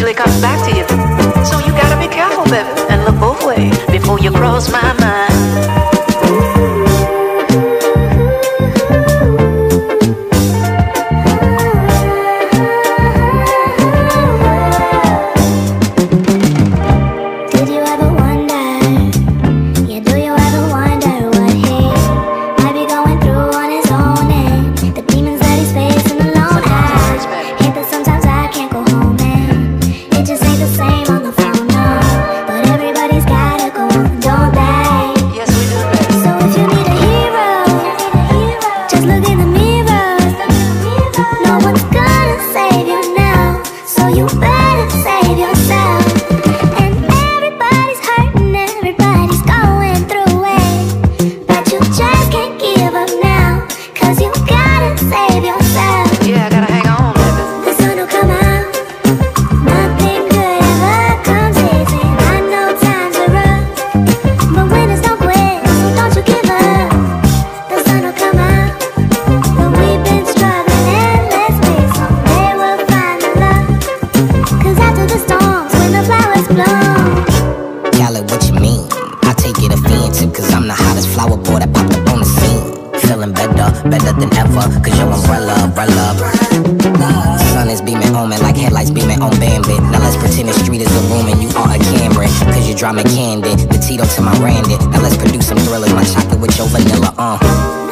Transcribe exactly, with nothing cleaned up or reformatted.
eventually comes back to you. So you gotta be careful, baby, and look both ways before you cross my mind. Better than ever, cause your umbrella, umbrella. Sun is beaming on me like headlights beaming on Bambit. Now let's pretend the street is a room and you are a Cameron, cause you drama candid, the Tito to my Randy. Now let's produce some thrillers, my chocolate with your vanilla, uh